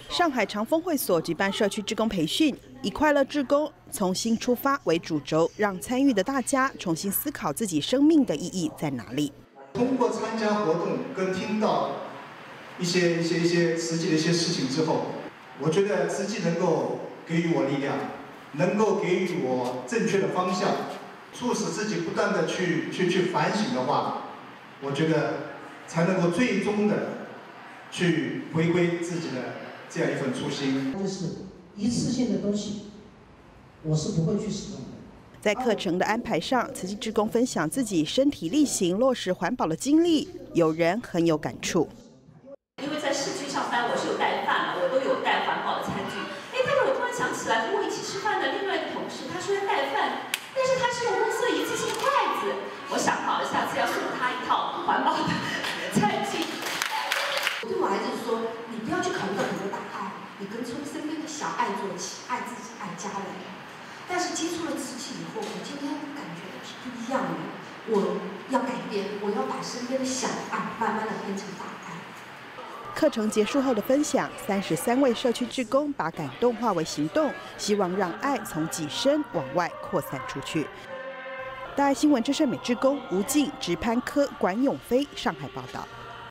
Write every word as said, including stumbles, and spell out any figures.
上海长风会所举办社区志工培训，以快乐志工从新出发为主轴，让参与的大家重新思考自己生命的意义在哪里。 通过参加活动跟听到一些一些一些实际的一些事情之后，我觉得实际能够给予我力量，能够给予我正确的方向，促使自己不断的去去去反省的话，我觉得才能够最终的去回归自己的这样一份初心。 就是一次性的东西，我是不会去使用的。 在课程的安排上，慈济志工分享自己身体力行落实环保的经历，有人很有感触。 因为在市区上班，我是有带饭嘛，我都有带环保的餐具。哎，但是我突然想起来，和我一起吃饭的另外一个同事，他说要带饭，但是他是用红色一次性筷子。我想好了，下次要送他一套环保的餐具。 对我孩子说，你不要去考虑到很多大爱，你跟从身边的小爱做起，爱自己，爱家人。但是接触了瓷器以后，我今天感觉是不一样的。我要改变，我要把身边的小爱慢慢的变成大爱。 课程结束后的分享，三十三位社区志工把感动化为行动，希望让爱从己身往外扩散出去。大爱新闻之声美志工吴静、直潘科、管永飞，上海报道。